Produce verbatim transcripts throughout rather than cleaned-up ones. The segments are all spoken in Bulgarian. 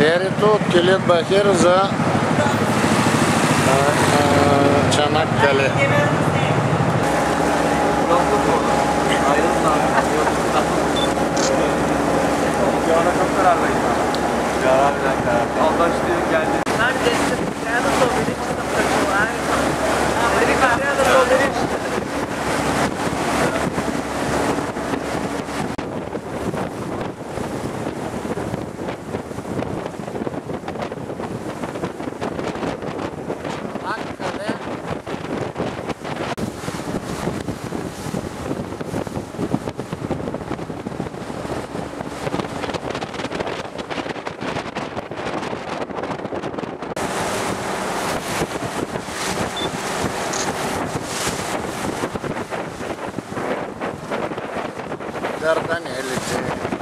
Ферито от Килит Бахир за Чанаккале. Дарданелите.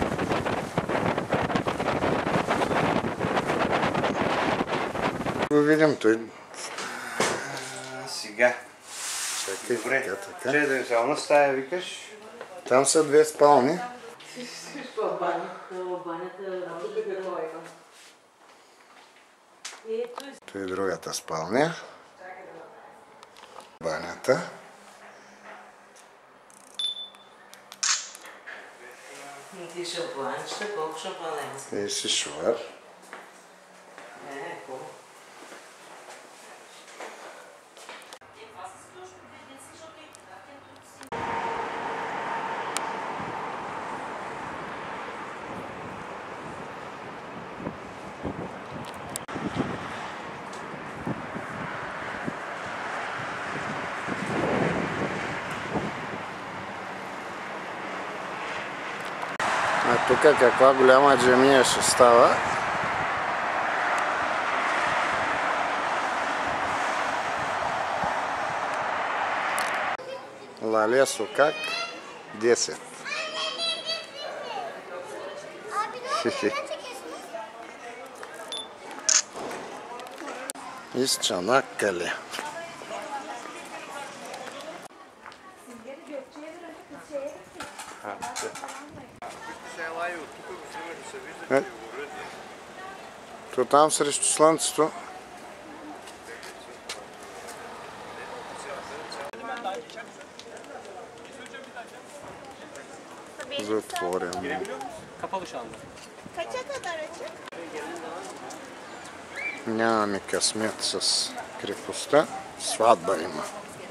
Го видим той. Сега. Чакай, добре. така, така. Четирицална стая, викаш? Там са две спални. Той е другата спалня. Банята. Ти шампуанчета, колко шампуаненца? И си шувар. Е, хубаво. А тук каква голяма джамия ще става. Лалия Сокак десет. Из Чанаккале. Е, то там срещу слънцето. Затворено. Нямаме късмет с крепостта. Сватба има.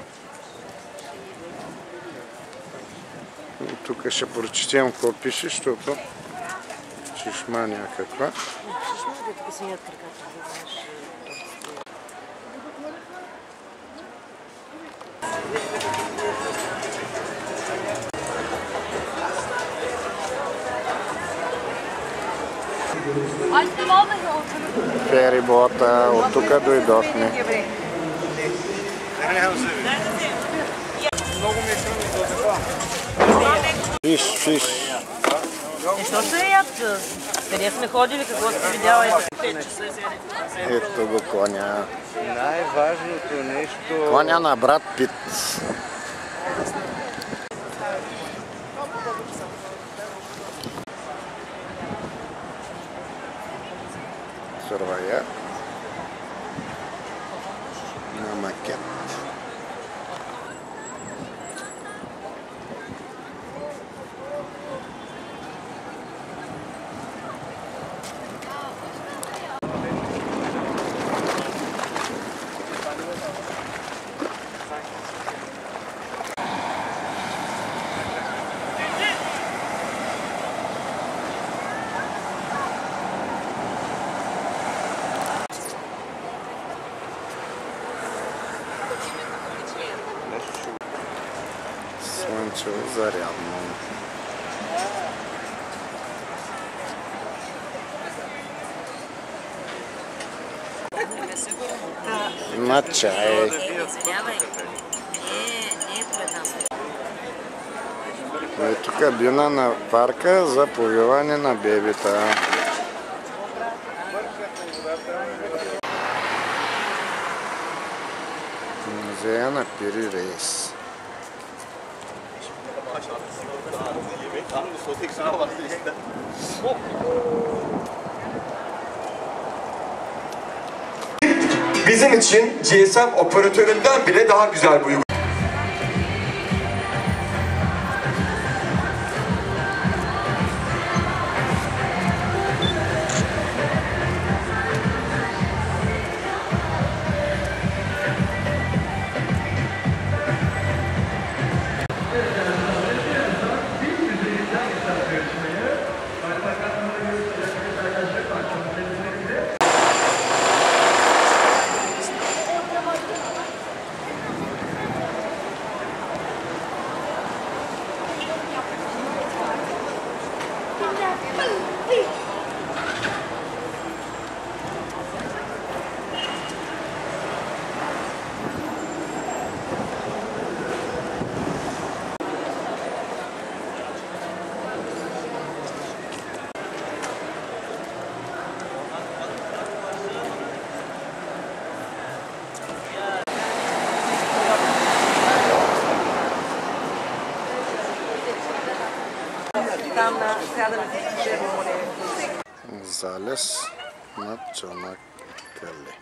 И тук ще прочетем какво пише, защото чешма някаква. Чешма, да тук сменят краката, да знаеш. Ферибота, от тук дойдохме. Фиш, фиш. И що ще ядат? Къде сме ходили, какво сте видяла? Ето го коня. Най-важното нещо... Коня на брат Пит. Сурвая на макет. Слънчево зарядно. На чай. Ето кабина на парка за повиване на бебета. Музея на Пири Рейс. bizim için G S M operatöründen bile daha güzel bir uygulama. Там на кадър Залез на Чанаккале.